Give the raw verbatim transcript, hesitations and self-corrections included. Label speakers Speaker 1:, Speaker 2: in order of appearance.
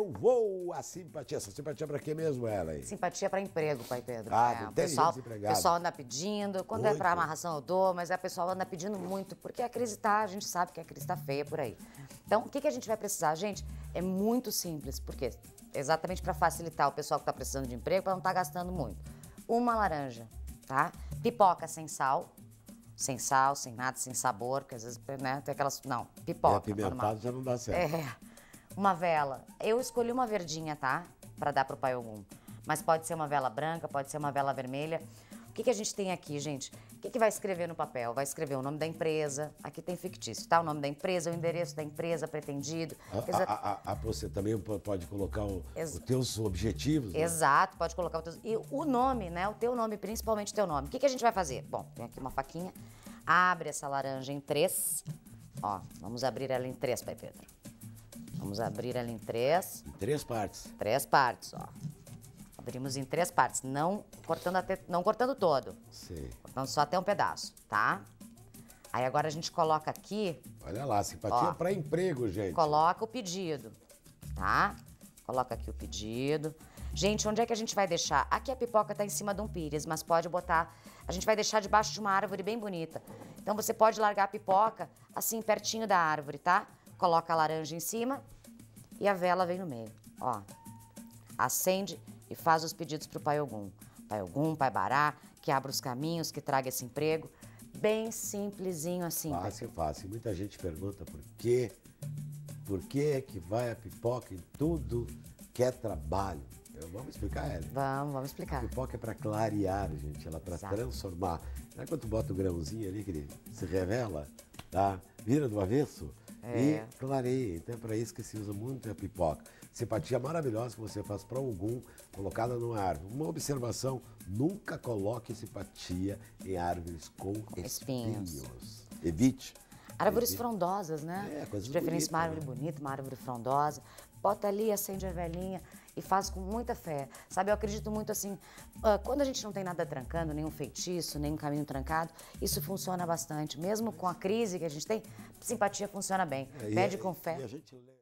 Speaker 1: voa a simpatia. Essa simpatia pra quê mesmo, ela aí?
Speaker 2: Simpatia para emprego, pai Pedro.
Speaker 1: Ah,
Speaker 2: é,
Speaker 1: não
Speaker 2: o
Speaker 1: tem
Speaker 2: pessoal,
Speaker 1: desempregado.
Speaker 2: O pessoal anda pedindo, quando
Speaker 1: Muito.
Speaker 2: é para amarração eu dou, mas o pessoal anda pedindo muito, porque a crise tá, a gente sabe que a crise tá feia por aí. Então, o que, que a gente vai precisar? Gente, é muito simples, porque exatamente para facilitar o pessoal que tá precisando de emprego, para não estar tá gastando muito. Uma laranja, tá? Pipoca sem sal, sem sal, sem nada, sem sabor, porque às vezes, né, tem aquelas... Não, pipoca.
Speaker 1: É apimentado já não dá certo.
Speaker 2: É, uma vela. Eu escolhi uma verdinha, tá? Pra dar pro Pai Ogum. Mas pode ser uma vela branca, pode ser uma vela vermelha. O que, que a gente tem aqui, gente? O que, que vai escrever no papel? Vai escrever o nome da empresa. Aqui tem fictício, tá? O nome da empresa, o endereço da empresa, pretendido.
Speaker 1: A, a, a, a, você também pode colocar o,
Speaker 2: Ex
Speaker 1: os teus objetivos, né?
Speaker 2: Exato, pode colocar o teu... E o nome, né? O teu nome, principalmente o teu nome. O que, que a gente vai fazer? Bom, tem aqui uma faquinha. Abre essa laranja em três. Ó, vamos abrir ela em três, Pai Pedro. Vamos abrir ela em três.
Speaker 1: Em três partes.
Speaker 2: Três partes, ó. Abrimos em três partes, não cortando, até, não cortando todo.
Speaker 1: Sim.
Speaker 2: Cortando só até um pedaço, tá? Aí agora a gente coloca aqui...
Speaker 1: Olha lá, simpatia para emprego, gente.
Speaker 2: Coloca o pedido, tá? Coloca aqui o pedido. Gente, onde é que a gente vai deixar? Aqui a pipoca tá em cima de um pires, mas pode botar... A gente vai deixar debaixo de uma árvore bem bonita. Então você pode largar a pipoca assim, pertinho da árvore, tá? Coloca a laranja em cima e a vela vem no meio, ó. Acende e faz os pedidos pro Pai Ogum. Pai Ogum, Pai Bará, que abra os caminhos, que traga esse emprego. Bem simplesinho assim.
Speaker 1: Fácil, fácil. Muita gente pergunta por quê, por que que vai a pipoca em tudo que é trabalho. Eu, vamos explicar, ela.
Speaker 2: Vamos, vamos explicar.
Speaker 1: A pipoca é para clarear, gente, ela é para transformar. Sabe quando tu bota o grãozinho ali, que ele se revela, tá? Vira do avesso
Speaker 2: é.
Speaker 1: e clareia. Então é para isso que se usa muito a pipoca. Simpatia maravilhosa que você faz para algum, colocada numa árvore. Uma observação, nunca coloque simpatia em árvores com, com espinhos. espinhos. Evite.
Speaker 2: Árvores
Speaker 1: Evite.
Speaker 2: frondosas, né?
Speaker 1: É, coisa
Speaker 2: de preferência
Speaker 1: bonita,
Speaker 2: uma árvore
Speaker 1: né?
Speaker 2: bonita, uma árvore frondosa. Bota ali, acende a velhinha e faz com muita fé. Sabe, eu acredito muito assim, uh, quando a gente não tem nada trancando, nenhum feitiço, nenhum caminho trancado, isso funciona bastante. Mesmo com a crise que a gente tem, simpatia funciona bem.
Speaker 1: É,
Speaker 2: Pede
Speaker 1: e,
Speaker 2: com fé.
Speaker 1: E a gente...